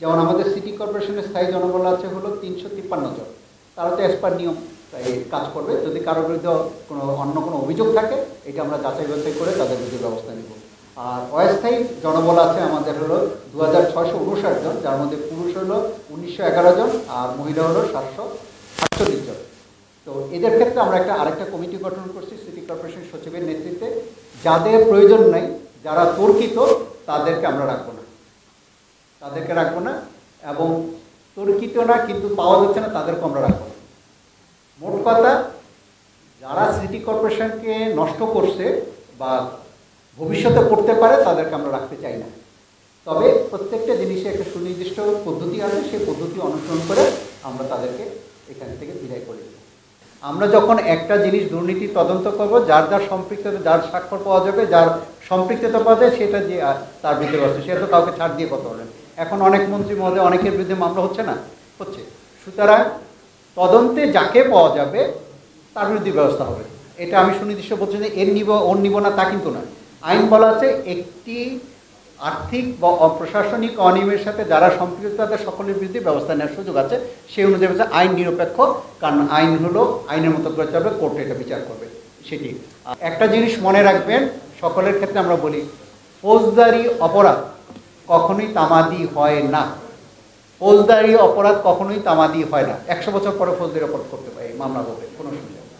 যেমন আমাদের সিটি কর্পোরেশনের স্থায়ী জনবল আছে হলো 353 জন, তারা তো অ্যাজ পার নিয়ম কাজ করবে। যদি কারোর বিরুদ্ধে অন্য কোনো অভিযোগ থাকে এটা আমরা যাচাই বাছাই করে তাদের বিরুদ্ধে ব্যবস্থা নিব। আর অস্থায়ী জনবল আছে আমাদের হলো 2659 জন, যার মধ্যে পুরুষ হলো 1911 জন আর মহিলা হলো 748 জন। তো এদের ক্ষেত্রে আমরা আরেকটা কমিটি গঠন করছি সিটি কর্পোরেশন সচিবের নেতৃত্বে। যাদের প্রয়োজন নাই, যারা তর্কিত, তাদেরকে আমরা রাখবো না, এবং তর্কিত না কিন্তু পাওয়া যাচ্ছে না তাদেরকে আমরা রাখবো না। মোট কথা, যারা সিটি কর্পোরেশনকে নষ্ট করছে বা ভবিষ্যতে করতে পারে তাদেরকে আমরা রাখতে চাই না। তবে প্রত্যেকটা জিনিসে একটা সুনির্দিষ্ট পদ্ধতি আছে, সেই পদ্ধতি অনুসরণ করে আমরা তাদেরকে এখান থেকে বিদায় করে দেব। আমরা যখন একটা জিনিস দুর্নীতি তদন্ত করব, যার সম্পৃক্ততা, যার স্বাক্ষর পাওয়া যাবে, যার সম্পৃক্ততা পাওয়া যায়, সেটা যে তার বিরুদ্ধে ব্যবস্থা, সেটা তো কাউকে ছাড় দিয়ে কথা বলেন। এখন অনেক মন্ত্রী মহোদয় অনেকের বিরুদ্ধে মামলা হচ্ছে না, হচ্ছে। সুতরাং তদন্তে যাকে পাওয়া যাবে তার বিরুদ্ধে ব্যবস্থা হবে। এটা আমি সুনির্দিষ্ট বলছি যে ওর নিব না তা কিন্তু না। আইন বলা আছে একটি আর্থিক বা প্রশাসনিক অনিয়মের সাথে যারা সম্পৃক্ত তাদের সকলের বিরুদ্ধে ব্যবস্থা নেওয়ার সুযোগ আছে। সেই অনুযায়ী আইন নিরপেক্ষ, কারণ আইন হলো আইনের মতো করে চলবে, কোর্টে এটা বিচার করবে। সেটি একটা জিনিস মনে রাখবেন, সকলের ক্ষেত্রে আমরা বলি ফৌজদারি অপরাধ কখনোই তামাদি হয় না। ফৌজদারি অপরাধ কখনোই তামাদি হয় না। 100 বছর পরে ফৌজদারি অপরাধ করতে পারে, মামলা হবে, কোনো সুবিধা।